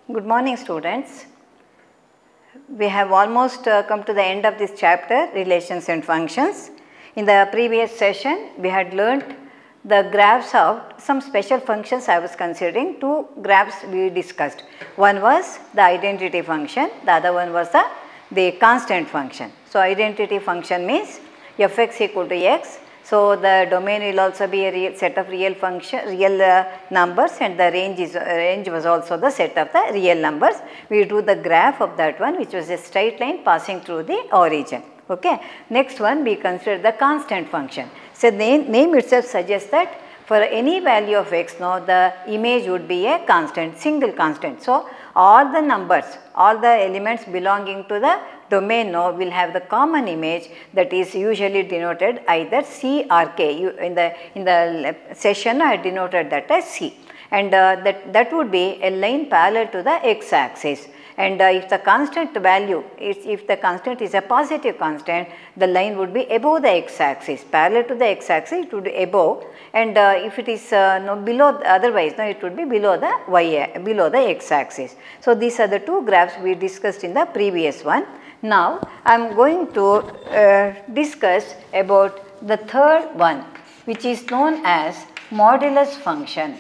Good morning, students. We have almost come to the end of this chapter, relations and functions. In the previous session, we had learnt the graphs of some special functions. I was considering two graphs we discussed. One was the identity function, the other one was the constant function. So, identity function means fx equal to x. So, the domain will also be a set of real numbers, and the range was also the set of the real numbers. We do the graph of that one, which was a straight line passing through the origin. Okay. Next one, we consider the constant function. So, name itself suggests that for any value of x, now the image would be a constant, single constant. So, all the numbers, all the elements belonging to the domain now will have the common image that is usually denoted either C or K. In the session I denoted that as C, and that would be a line parallel to the x axis. And if the constant value if the constant is a positive constant, the line would be above the x axis, parallel to the x axis it would be above, and if it is below, otherwise it would be below the x axis. So, these are the two graphs we discussed in the previous one. Now, I am going to discuss about the third one, which is known as modulus function.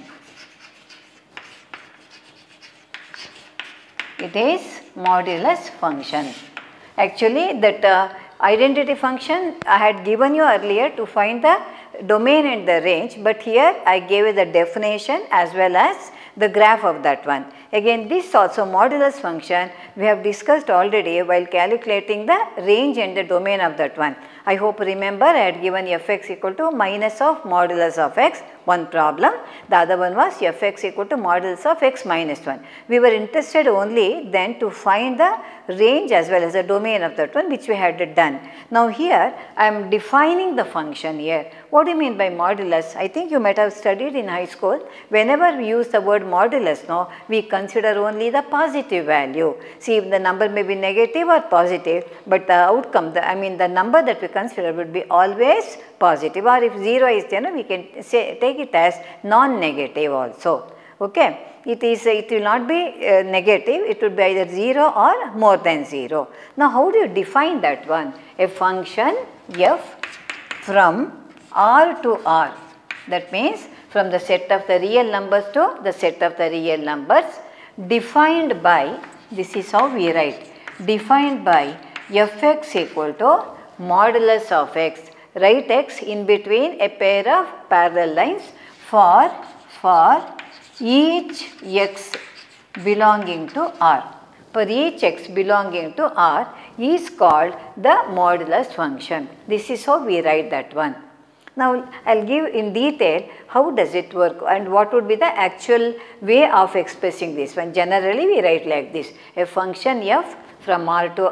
It is modulus function. Actually, that identity function I had given you earlier to find the domain and the range, but here I gave you the definition as well as the graph of that one. Again, this also modulus function we have discussed already while calculating the range and the domain of that one. I hope remember I had given fx equal to minus of modulus of x, one problem. The other one was fx equal to modulus of x minus 1. We were interested only then to find the range as well as the domain of that one, which we had done. Now, here I am defining the function here. What do you mean by modulus? I think you might have studied in high school. Whenever we use the word modulus, now we consider only the positive value. See, the number may be negative or positive, but the outcome, the number that we consider would be always positive, or if 0 is there, we can take it as non-negative also. Okay. It will not be negative, it would be either 0 or more than 0. Now, how do you define that one? A function f from R to R, that means from the set of the real numbers to the set of the real numbers, defined by, this is how we write, defined by fx equal to modulus of x. Write x in between a pair of parallel lines for each x belonging to R. For each x belonging to R is called the modulus function. This is how we write that one. Now, I will give in detail how does it work and what would be the actual way of expressing this one. Generally, we write like this: a function f from R to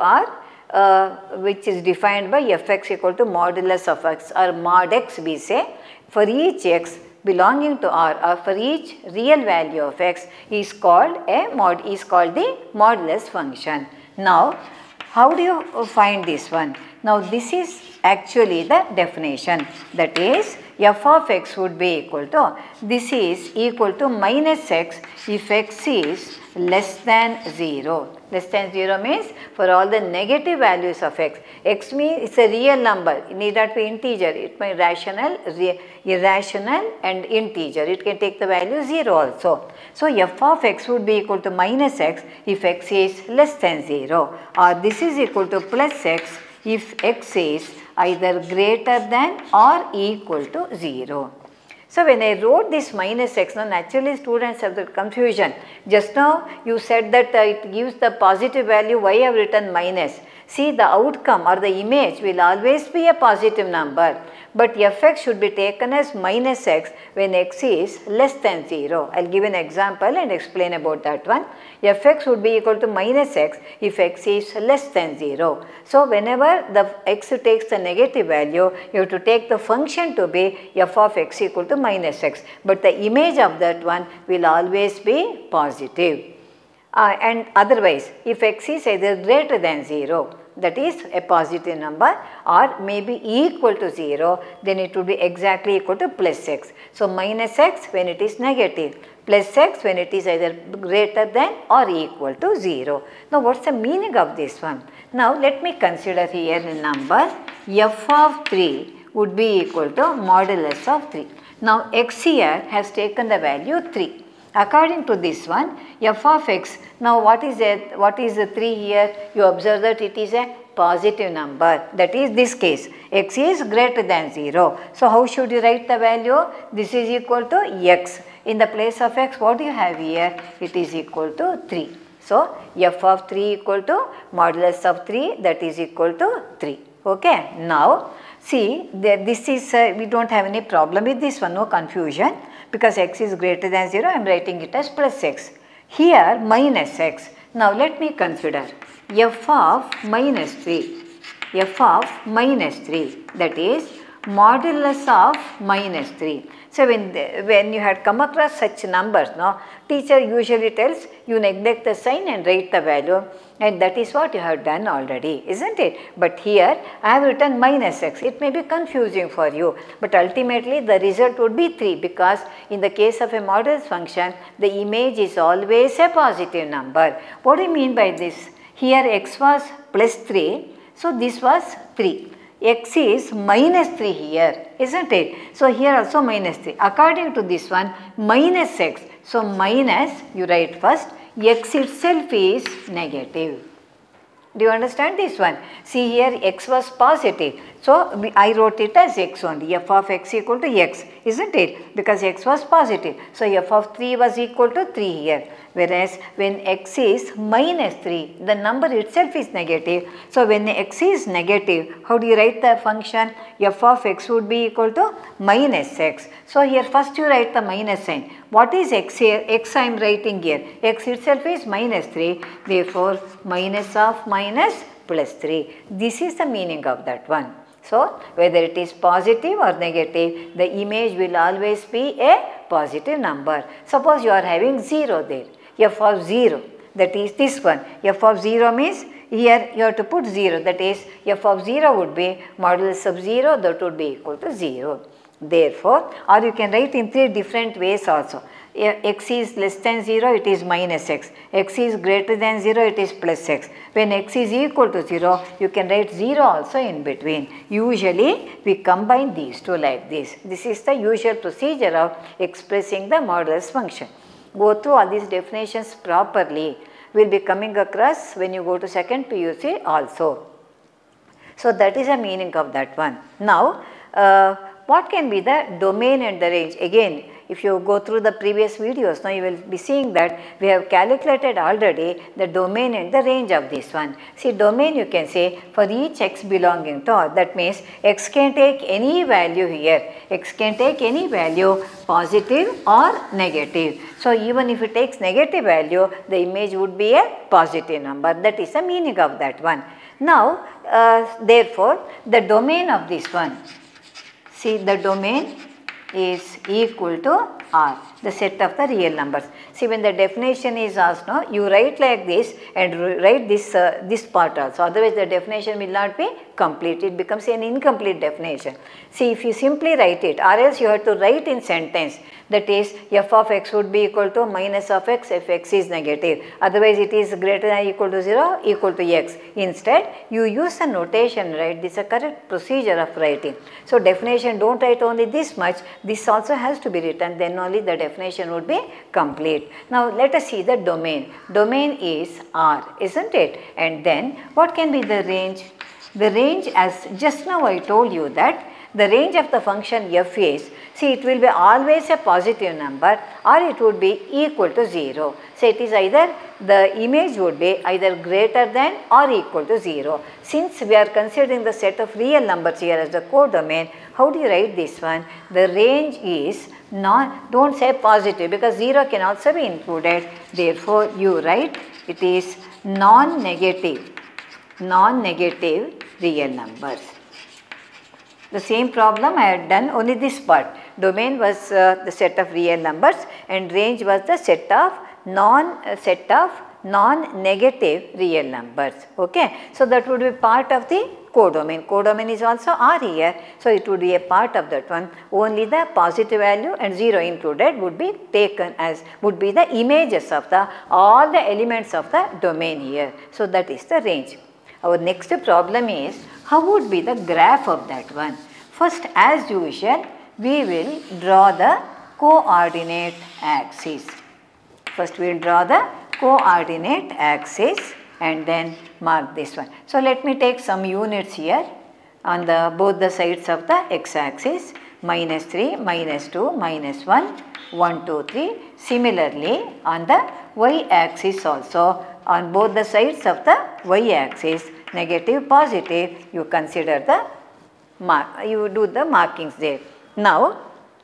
R, which is defined by fx equal to modulus of x, or mod x we say, for each x belonging to R, or for each real value of x is called the modulus function. Now, how do you find this one? Now, this is actually the definition, that is f of x would be equal to, this is equal to minus x if x is less than 0. Less than 0 means for all the negative values of x. X means it's a real number, it need not be integer, it may be rational, irrational and integer. It can take the value 0 also. So, f of x would be equal to minus x if x is less than 0, or this is equal to plus x if x is either greater than or equal to 0. So, when I wrote this minus x, now naturally students have the confusion. Just now you said that it gives the positive value, why I have written minus? See, the outcome or the image will always be a positive number, but fx should be taken as minus x when x is less than 0. I will give an example and explain about that one. Fx would be equal to minus x if x is less than 0. So, whenever the x takes the negative value, you have to take the function to be f of x equal to minus x, but the image of that one will always be positive. And otherwise, if x is either greater than 0, that is a positive number, or maybe equal to 0, then it would be exactly equal to plus x. So, minus x when it is negative, plus x when it is either greater than or equal to 0. Now what's the meaning of this one? Now let me consider here a number f of 3 would be equal to modulus of 3. Now x here has taken the value 3. According to this one, f of x, now what is the 3 here? You observe that it is a positive number, that is this case, x is greater than 0. So how should you write the value? This is equal to x. In the place of x, what do you have here? It is equal to 3. So f of 3 equal to modulus of 3, that is equal to 3. Okay. Now see, this is, we don't have any problem with this one, no confusion, because x is greater than 0, I am writing it as plus x. Here minus x. Now let me consider f of minus 3, f of minus 3, that is modulus of minus 3. So when you had come across such numbers, no, teacher usually tells you neglect the sign and write the value, and that is what you have done already, isn't it? But here I have written minus x. It may be confusing for you, but ultimately the result would be 3, because in the case of a modulus function, the image is always a positive number. What do you mean by this? Here x was plus 3, so this was 3. X is minus 3 here, isn't it? So here also minus 3. According to this one, minus x. So minus, you write first, x itself is negative. Do you understand this one? See here x was positive. So I wrote it as x only. F of x equal to x, isn't it? Because x was positive. So f of 3 was equal to 3 here. Whereas when x is minus 3, the number itself is negative. So when x is negative, how do you write the function? F of x would be equal to minus x. So here first you write the minus sign. What is x here? X I am writing here. X itself is minus 3. Therefore, minus of minus plus 3. This is the meaning of that one. So, whether it is positive or negative, the image will always be a positive number. Suppose you are having 0 there, f of 0, that is this one. F of 0 means here you have to put 0, that is f of 0 would be modulus of 0, that would be equal to 0. Therefore, or you can write in 3 different ways also. X is less than 0, it is minus x. X is greater than 0, it is plus x. When x is equal to 0, you can write 0 also in between. Usually, we combine these two like this. This is the usual procedure of expressing the modulus function. Go through all these definitions properly. We will be coming across when you go to second PUC also. So, that is the meaning of that one. Now, what can be the domain and the range? Again, if you go through the previous videos, now you will be seeing that we have calculated already the domain and the range of this one. See, domain you can say for each x belonging to R, that means x can take any value here. X can take any value, positive or negative. So, even if it takes negative value, the image would be a positive number. That is the meaning of that one. Now, therefore, the domain of this one, see, the domain is equal to R, the set of the real numbers. See, when the definition is asked, no, you write like this and write this part also. Otherwise, the definition will not be complete. It becomes an incomplete definition. See, if you simply write it, or else you have to write in sentence. That is, f of x would be equal to minus of x if x is negative. Otherwise, it is greater than or equal to 0, equal to x. Instead, you use a notation, right? This is a correct procedure of writing. So, definition don't write only this much. This also has to be written. Then only the definition would be complete. Now, let us see the domain. Domain is R, isn't it? And then, what can be the range? The range, as just now I told you that the range of the function f is, see, it will be always a positive number or it would be equal to 0. So, it is either the image would be either greater than or equal to 0. Since we are considering the set of real numbers here as the codomain, how do you write this one? The range is don't say positive, because 0 can also be included. Therefore, you write it is non-negative real numbers. The same problem I had done, only this part. Domain was the set of real numbers and range was the set of set of non-negative real numbers. Okay. So, that would be part of the codomain. Codomain is also R here. So, it would be a part of that one. Only the positive value and 0 included would be taken as, would be the images of the all the elements of the domain here. So, that is the range. Our next problem is, how would be the graph of that one? First, as usual, we will draw the coordinate axis. First, we will draw the coordinate axis and then mark this one. So, let me take some units here on the both the sides of the x-axis, -3, -2, -1, 1, 2, 3. Similarly, on the y-axis also, on both the sides of the y-axis, negative, positive, you consider the mark, you do the markings there. Now,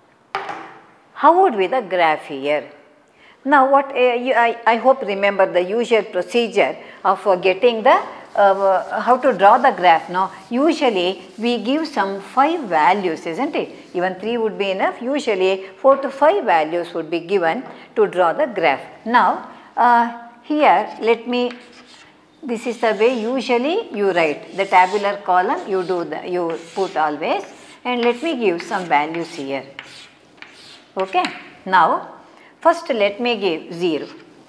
how would be the graph here? Now, what I hope remember the usual procedure of getting the how to draw the graph. Now, usually we give some 5 values, isn't it? Even 3 would be enough. Usually 4 to 5 values would be given to draw the graph. Now, here let me, this is the way usually you write the tabular column, you do the, you put always, and let me give some values here. Okay. Now, first let me give 0.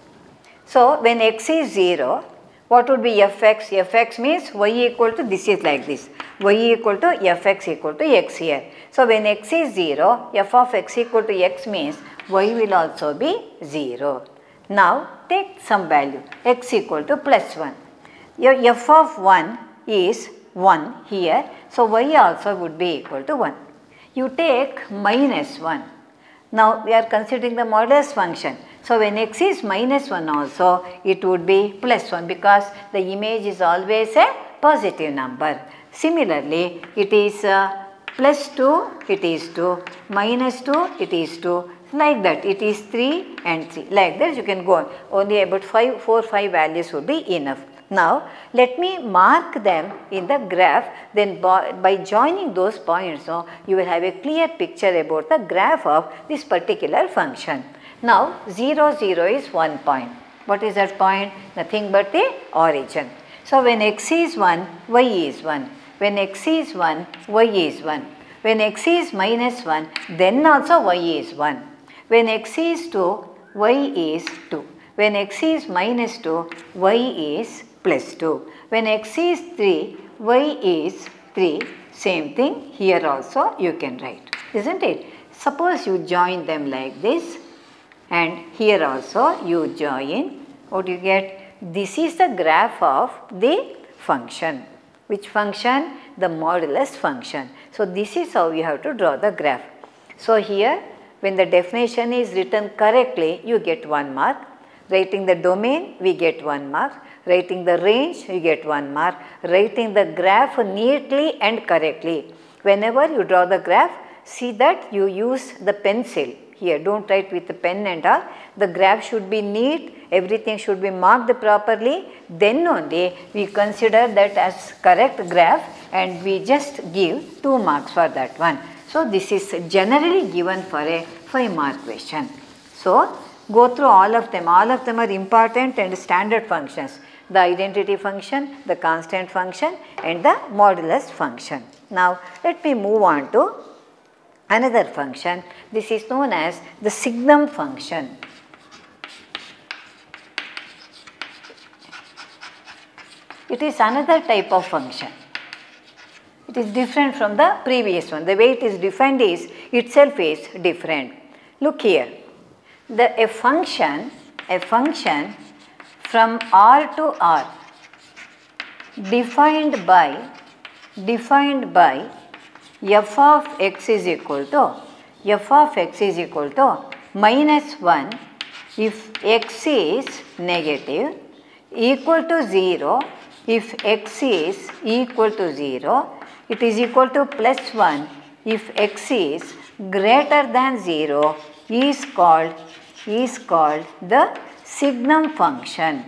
So, when x is 0, what would be fx? Fx means y equal to, this is like this, y equal to fx equal to x here. So, when x is 0, f of x equal to x means y will also be 0. Now, take some value, x equal to +1. Your f of 1 is 1 here. So, y also would be equal to 1. You take -1. Now, we are considering the modulus function. So, when x is -1 also, it would be +1 because the image is always a positive number. Similarly, it is +2, it is 2, -2, it is 2, like that, it is 3 and 3, like that you can go on. Only about 4 or 5 values would be enough. Now, let me mark them in the graph, then by joining those points, so you will have a clear picture about the graph of this particular function. Now, 0, 0 is 1 point. What is that point? Nothing but the origin. So, when x is 1, y is 1. When x is 1, y is 1. When x is -1, then also y is 1. When x is 2, y is 2. When x is -2, y is +2. When x is 3, y is 3. Same thing here also you can write, isn't it? Suppose you join them like this, and here also you join. What do you get? This is the graph of the function. Which function? The modulus function. So, this is how you have to draw the graph. So, here when the definition is written correctly, you get 1 mark. Writing the domain, we get 1 mark. Writing the range, you get 1 mark. Writing the graph neatly and correctly. Whenever you draw the graph, see that you use the pencil. Here, do not write with the pen and all. The graph should be neat, everything should be marked properly. Then only we consider that as correct graph and we just give 2 marks for that one. So, this is generally given for a 5 mark question. So, go through all of them are important and standard functions. The identity function, the constant function and the modulus function. Now, let me move on to another function. This is known as the signum function. It is another type of function. It is different from the previous one. The way it is defined is itself is different. Look here. A function from R to R defined by f of x is equal to -1 if x is negative, equal to 0 if x is equal to 0, it is equal to +1 if x is greater than 0 is called the signum function.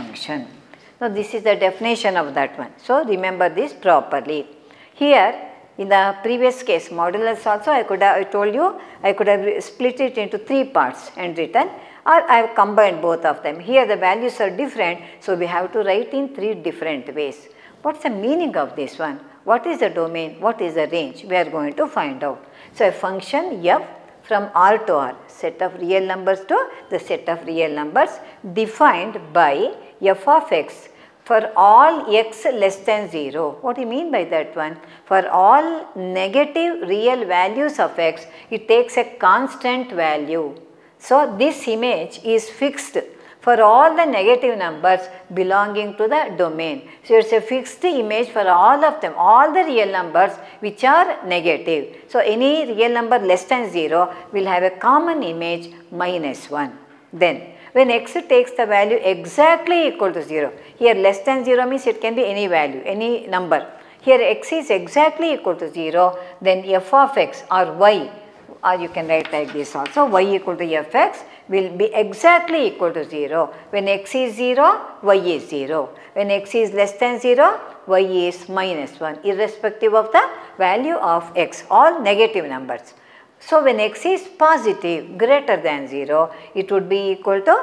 So, this is the definition of that one. So, remember this properly. Here In the previous case, modulus also I told you I could have split it into 3 parts and written, or I have combined both of them. Here the values are different, so we have to write in 3 different ways. What's the meaning of this one? What is the domain? What is the range? We are going to find out. So a function f from R to R, set of real numbers to the set of real numbers, defined by f of x for all x less than 0. What do you mean by that one? For all negative real values of x, it takes a constant value. So this image is fixed for all the negative numbers belonging to the domain. So it is a fixed image for all of them, all the real numbers which are negative. So any real number less than 0 will have a common image -1. Then when x takes the value exactly equal to 0, here less than 0 means it can be any value, any number. Here x is exactly equal to 0, then f of x or y, or you can write like this also, y equal to fx will be exactly equal to 0. When x is 0, y is 0. When x is less than 0, y is -1, irrespective of the value of x, all negative numbers. So when x is positive, greater than 0, it would be equal to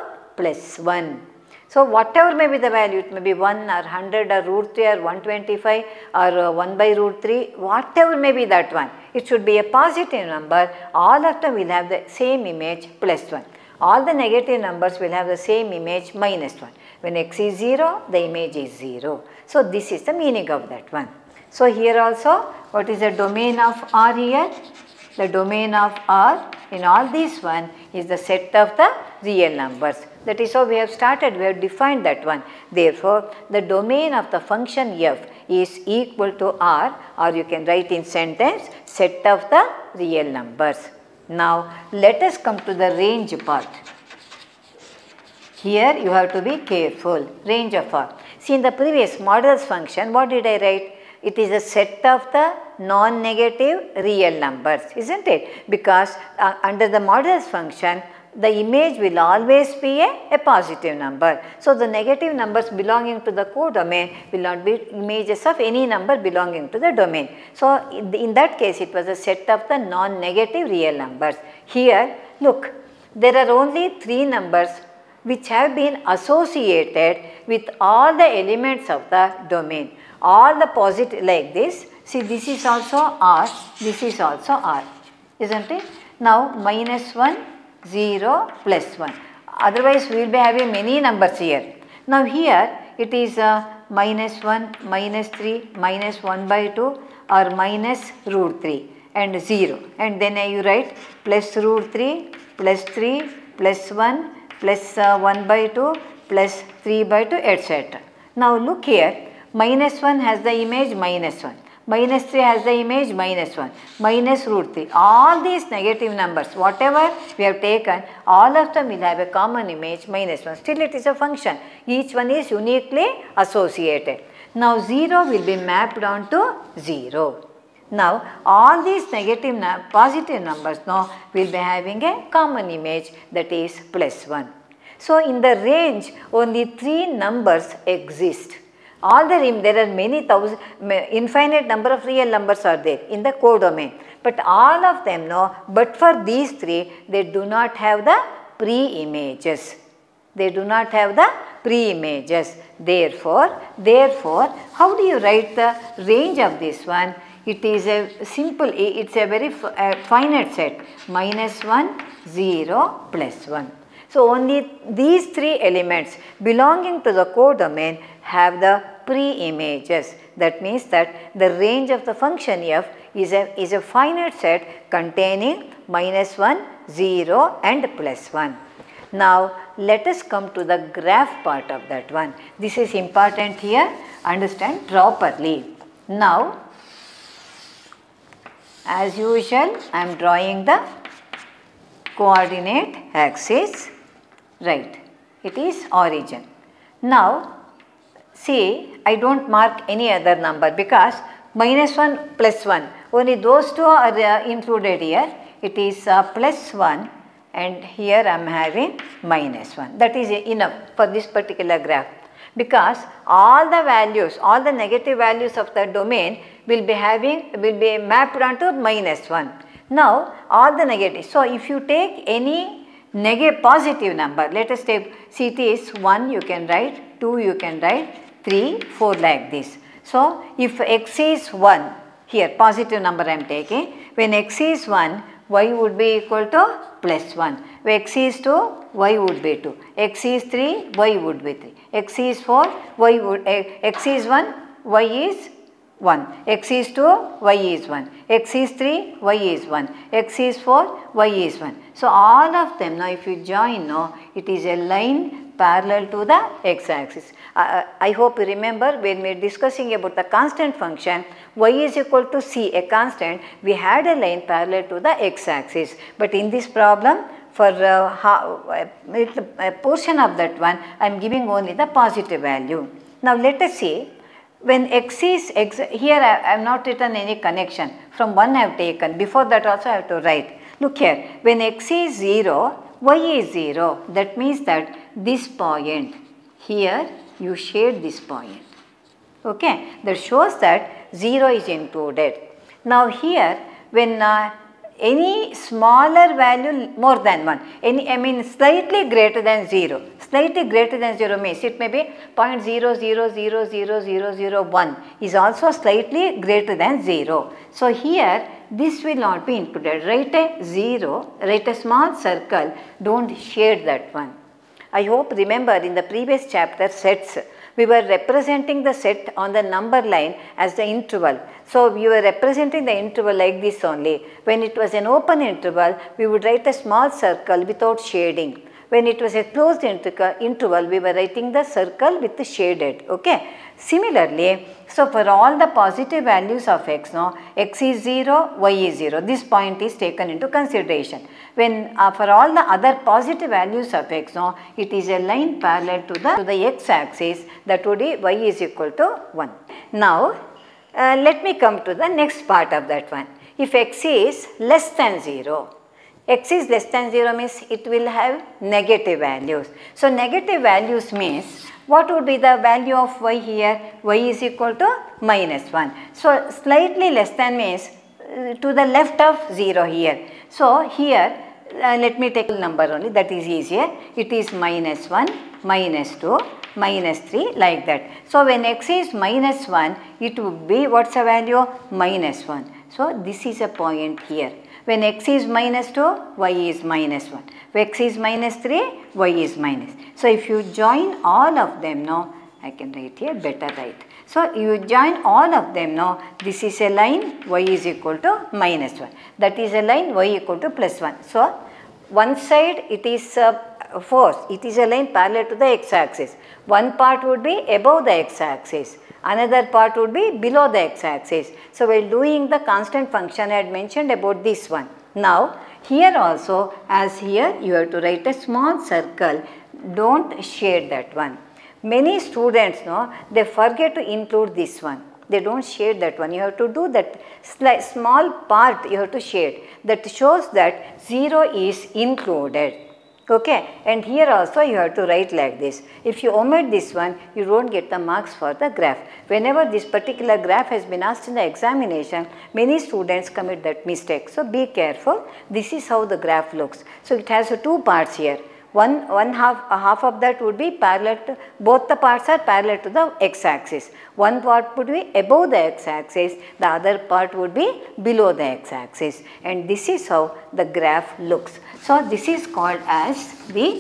+1. So whatever may be the value, it may be 1 or 100 or √3 or 125 or 1 by √3, whatever may be that one, it should be a positive number. All of them will have the same image +1. All the negative numbers will have the same image -1. When x is 0, the image is 0. So this is the meaning of that one. So here also, what is the domain of R here? The domain of R in all these one is the set of the real numbers. That is how we have started, we have defined that one. Therefore, the domain of the function f is equal to R, or you can write in sentence, set of the real numbers. Now, let us come to the range part. Here you have to be careful, range of R. See, in the previous modulus function, what did I write? It is a set of the non-negative real numbers, isn't it? Because under the modulus function, the image will always be a positive number. So the negative numbers belonging to the codomain will not be images of any number belonging to the domain. So in that case, it was a set of the non-negative real numbers. Here, look, there are only 3 numbers which have been associated with all the elements of the domain. All the positive like this. See, this is also R, this is also R, isn't it? Now -1, 0, +1. Otherwise, we will be having many numbers here. Now here it is -1, -3, -1/2 or -√3 and 0. And then you write +√3, +3, +1, +1/2, +3/2, etc. Now look here, -1 has the image -1. -3 has the image -1, -√3. All these negative numbers, whatever we have taken, all of them will have a common image -1. Still it is a function. Each one is uniquely associated. Now 0 will be mapped onto 0. Now all these negative, positive numbers now will be having a common image, that is +1. So in the range, only 3 numbers exist. All there are many thousand, infinite number of real numbers are there in the codomain, but all of them but for these 3, they do not have the pre-images. They do not have the pre-images. Therefore, how do you write the range of this one? It is a simple, it's a very finite set, -1, 0, +1. So only these 3 elements belonging to the codomain have the pre-images. That means that the range of the function f is a finite set containing -1, 0 and +1. Now let us come to the graph part of that one. This is important here, understand properly. Now as usual, I am drawing the coordinate axis. Right, it is origin. Now see, I do not mark any other number because -1, +1, only those 2 are included here. It is +1 and here I am having -1. That is enough for this particular graph. because all the values, all the negative values of the domain will be mapped onto -1. Now all the negatives. So if you take any positive number, let us take CT is 1 you can write, 2 you can write, 3, 4 like this. So if x is 1, here positive number I am taking, when x is 1, y would be equal to +1. When x is 2, y would be 2. X is 3, y would be 3. X is 4, x is 1, y is 1. X is 2, y is 1. X is 3, y is 1. X is 4, y is 1. So all of them, now if you join, now it is a line parallel to the x-axis. I hope you remember when we are discussing about the constant function, y is equal to c, a constant, we had a line parallel to the x-axis. But in this problem, for a portion of that one, I am giving only the positive value. Now let us see, when x is here I have not written any connection, from 1 I have taken, before that also I have to write. Look here, when x is 0, y is 0, that means that this point, here you shade this point, okay, that shows that 0 is included. Now here, when any smaller value more than 1, slightly greater than 0, slightly greater than 0 means it may be 0.00000001 is also slightly greater than 0. So here this will not be included. Write a 0, write a small circle, don't shade that one. I hope remember in the previous chapter sets, we were representing the set on the number line as the interval. So we were representing the interval like this only. When it was an open interval, we would write a small circle without shading. When it was a closed interval, we were writing the circle with the shaded, okay. Similarly, so for all the positive values of x, no, x is 0, y is 0, this point is taken into consideration. When for all the other positive values of x, no, it is a line parallel to the x-axis, that would be y is equal to 1. Now, let me come to the next part of that one. If x is less than 0, x is less than 0 means it will have negative values. So negative values means, what would be the value of y here? Y is equal to -1. So slightly less than means to the left of 0 here. So here let me take a number only, that is easier. It is -1, -2, -3 like that. So when x is -1, it would be, what's the value? -1. So this is a point here. When x is -2, y is -1. When x is -3, y is -. So if you join all of them now, I can write here, better write. So you join all of them now, this is a line y is equal to -1. That is a line y equal to +1. So one side it is force, it is a line parallel to the x-axis. One part would be above the x-axis. Another part would be below the x-axis. So while doing the constant function, I had mentioned about this one. Now here also, as here you have to write a small circle, don't shade that one. Many students, no, they forget to include this one. They don't shade that one. You have to do that small part, you have to shade. That shows that 0 is included. Okay, and here also you have to write like this. If you omit this one, you don't get the marks for the graph. Whenever this particular graph has been asked in the examination, many students commit that mistake. So be careful. This is how the graph looks. So it has two parts here. Half of that would be parallel to, both the parts are parallel to the x-axis. One part would be above the x-axis, the other part would be below the x-axis, and this is how the graph looks. So this is called as the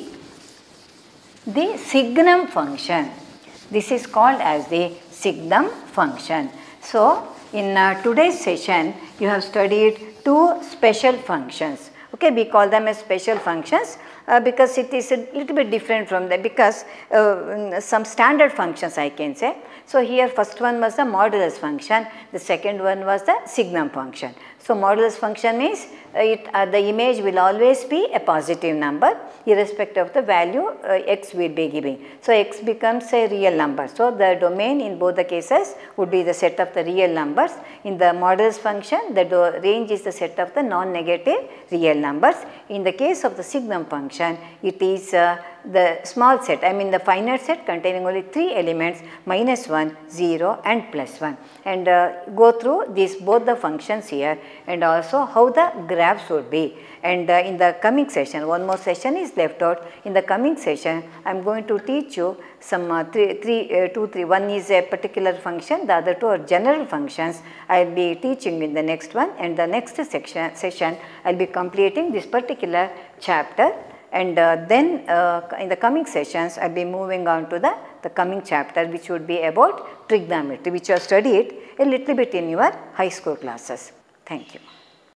signum function. This is called as the signum function. So in today's session, you have studied two special functions. Okay, we call them as special functions because it is a little bit different from them, because some standard functions I can say. So here first one was the modulus function, the second one was the signum function. So modulus function means the image will always be a positive number irrespective of the value x will be giving. So x becomes a real number. So the domain in both the cases would be the set of the real numbers. In the modulus function, the range is the set of the non-negative real numbers. In the case of the signum function, it is the small set, I mean the finite set containing only 3 elements -1, 0 and +1, and go through these both the functions here and also how the graphs would be. And in the coming session, one more session is left out. In the coming session, I am going to teach you some one is a particular function, the other two are general functions. I will be teaching in the next one, and the next session I will be completing this particular chapter, and then in the coming sessions I will be moving on to the coming chapter, which would be about trigonometry, which you have studied a little bit in your high school classes. Thank you.